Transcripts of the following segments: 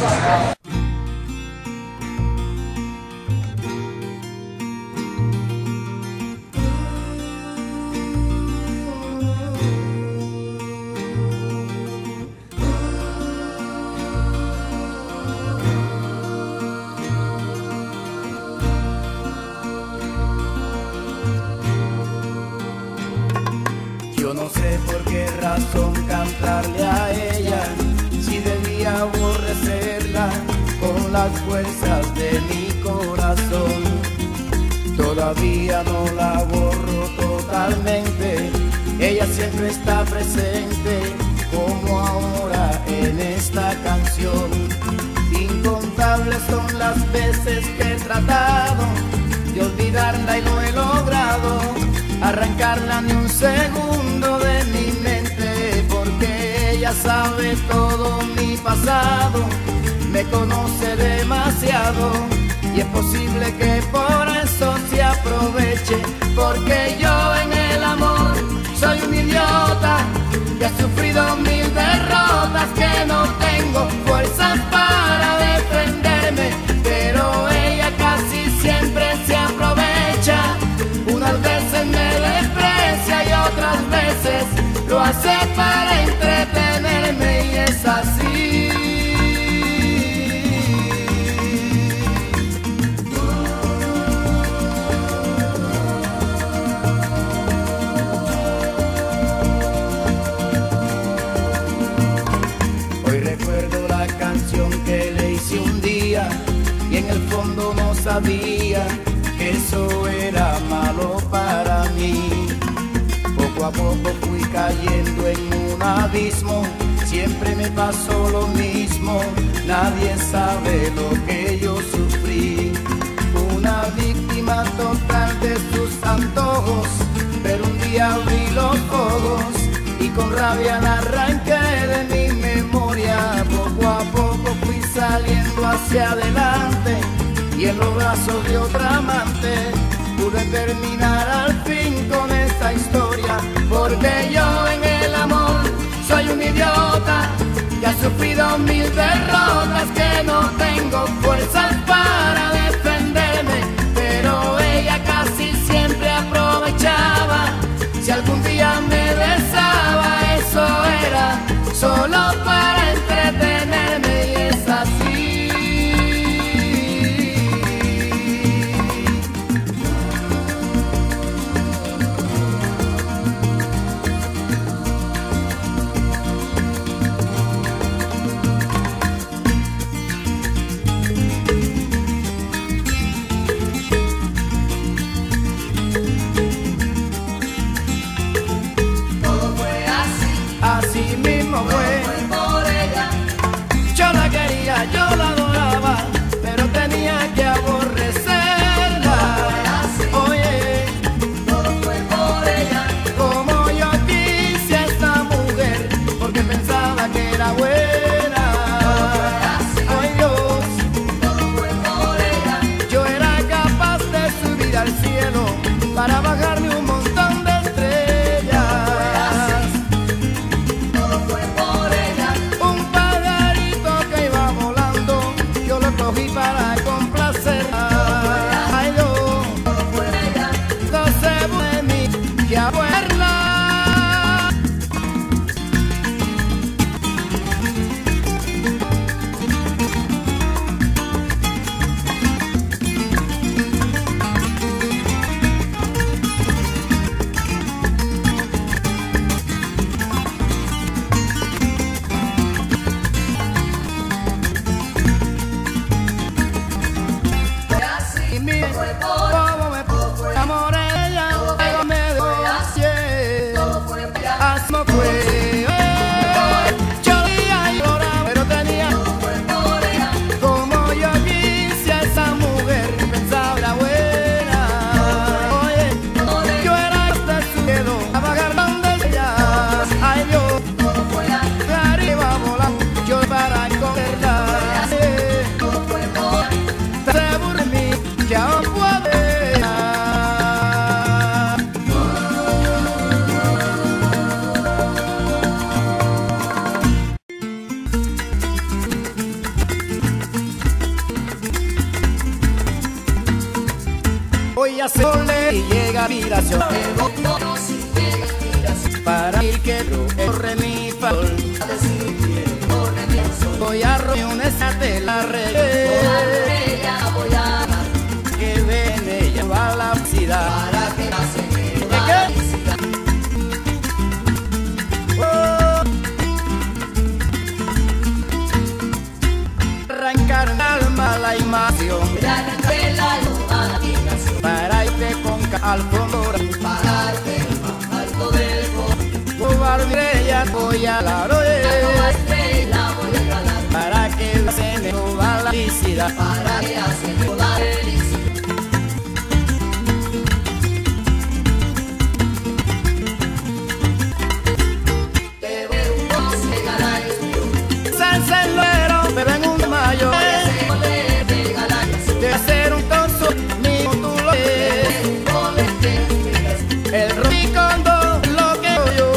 Yo no sé por qué razón cantarle a ella, si debía aborrecerla con las fuerzas de mi corazón. Todavía no la borro totalmente, ella siempre está presente, como ahora en esta canción. Incontables son las veces que he tratado de olvidarla y no he logrado arrancarla ni un segundo de mi mente, porque ella sabe todo mi pasado, me conoce demasiado, y es posible que por eso se aproveche, porque yo en el amor soy un idiota que ha sufrido mil derrotas, que no tengo fuerzas para defenderme, pero ella casi siempre se aprovecha. Unas veces me desprecia y otras veces lo hace para entretenerme, y es así. Hoy recuerdo la canción que le hice un día, y en el fondo no sabía que eso era malo para mí. Poco a poco fui cayendo en un abismo, siempre me pasó lo mismo, nadie sabe lo que yo sufrí. Una víctima total de sus antojos, pero un día abrí los ojos y con rabia la arranqué de mi memoria. Poco a poco fui saliendo hacia adelante, y en los brazos de otra amante pude terminar al fin con esta historia, porque yo en el amor soy un idiota que ha sufrido mil derrotas, que no tengo fuerzas para defenderme, pero ella casi siempre aprovechaba. Si algún día me besaba, eso era solo para entretenerme, y es así. Así mismo fue por ella. Yo la quería, yo la adoraba, pero tenía que aborrecerla. Oye, todo fue por ella. Como yo quise a esta mujer, porque pensaba que era buena. Ay Dios, todo fue por ella. Yo era capaz de subir al cielo para bajarme un montón de para complacerla. Ay, no, no se puede mí que a verla. admiración. Para ir que el re mi fa sol. Voy a reunir de la red. Que ven ella va a la ciudad. Para que nace la felicidad. Arrancar el alma la imagen. Para irte con al fondo. Para irte al alto del fondo. Ella voy a la para que se me va la felicidad. Para que se me va la felicidad. Te veo un doce galaxio. Salsa en luero, pero en un mayo. De hacer un torso, mi módulo es. El roticondo, lo que yo.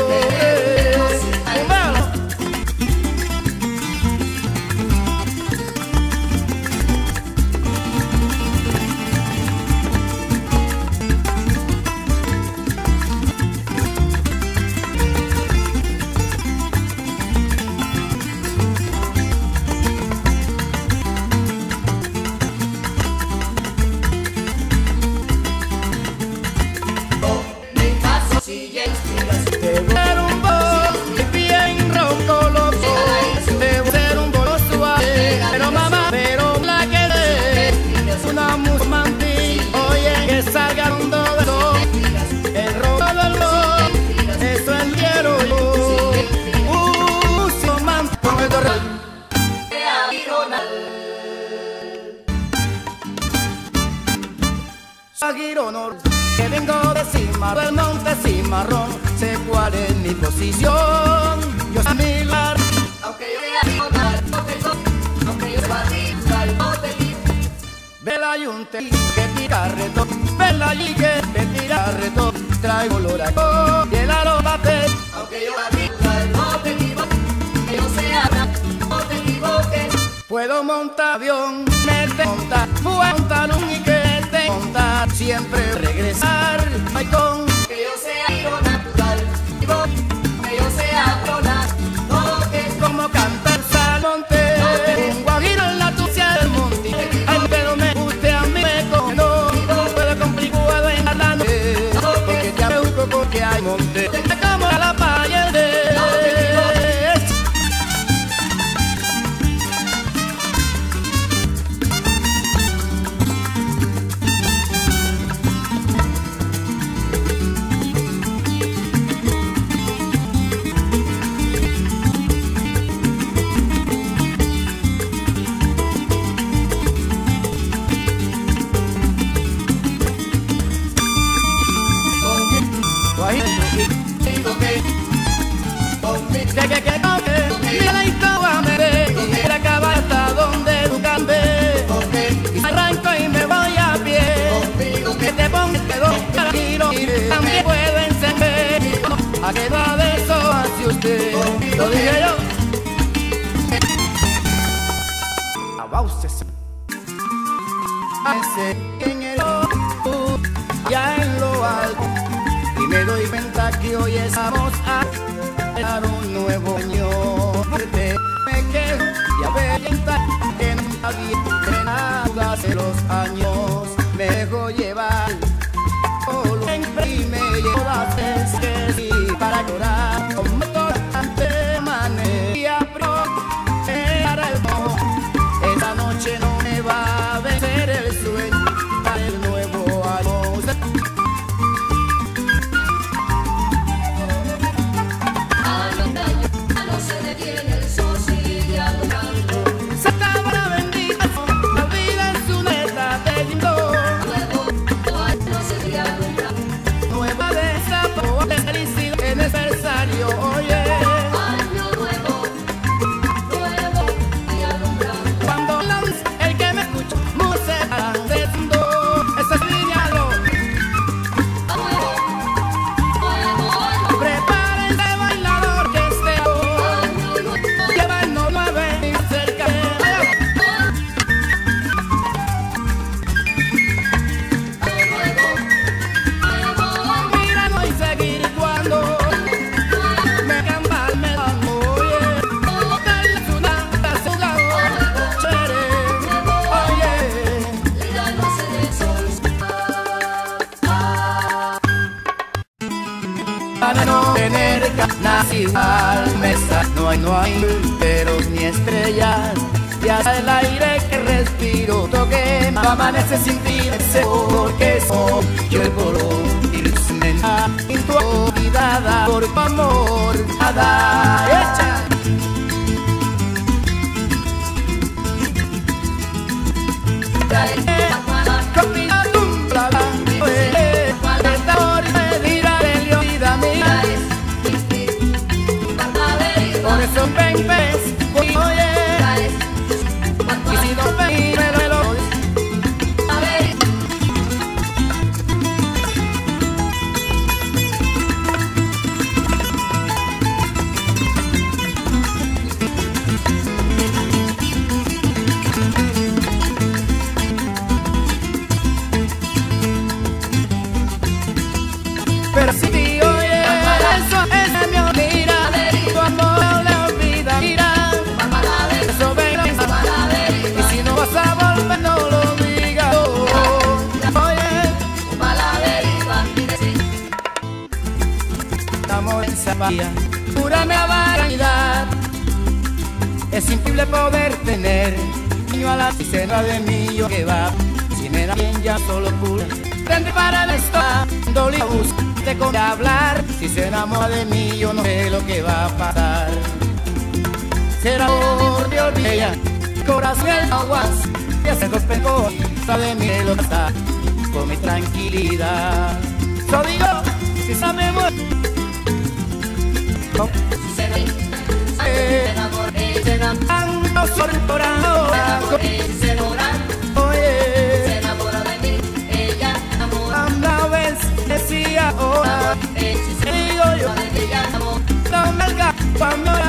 Que vengo de Cimarrón, del monte Cimarrón, sé cuál es mi posición. Yo soy mi lugar, aunque yo sea total, no tengo, aunque yo sea no te digo. Vela y un te que tira reto, vela y que te tira reto, traigo olor a co, y el aromate, aunque yo sea no te digo, que yo sea no te equivoques. Puedo montar avión, me te montar, puedo montar un Ike. Montar, siempre regresar, ay con que yo sea lo natural, que yo sea clona, no que como cantar salmonte, un guajiro en la tucia del monte, ay pero me guste a mí me coge, no puedo complicado en la noche, porque ya me busco porque hay monte, como a la playa de mira la historia me ve y la acaba hasta donde tú cambes y arranco y me voy a pie que te pongas que dos tranquilo también puedo encender a que va de eso hacia usted lo dije yo abáusese en el ya en lo alto y me doy cuenta que hoy estamos a un nuevo año fuerte me quedo y a ver que nunca viene nada hace los años me dejo llevar solo y me llevo las veces que sí para llorar como torante manera pro para el no esa noche no me va a vencer el sueño para el nuevo año. Oye, año nuevo, nuevo y alumbrado. Cuando el que me escucha, música desnudo, eso es lidiado. Nuevo, prepárense bailador que esté. Año nuevo. es igual, no hay pero ni estrellas, y hasta el aire que respiro toque, amanece sin ti, porque soy yo el color y tu olvidada por tu amor nada hecha. Por eso ven, ves, oye, y si no ven, me lo doy. Pero si te oye, eso es mi olvida, tu amor le olvida, mira, eso ven, y si no vas a volver no lo digas, oye, amor en zapatilla, júrame a vanidad, es imposible poder tener niño a la cena de mí, yo que va, si me da bien ya solo cura, tendré para esto, dolido buscarte con hablar, si se enamora de mí yo no sé lo que va a pasar, será por de olvidar, corazón en aguas, y hace dos pecos, sabe mi lo está, con mi tranquilidad, yo digo, si sabemos, Si se ve, se enamoré, se ando soltorado, se enamora, oye, se enamora de mí, ella enamora, una vez decía ahora, si se digo yo, enamora de ella enamora. no me hagas,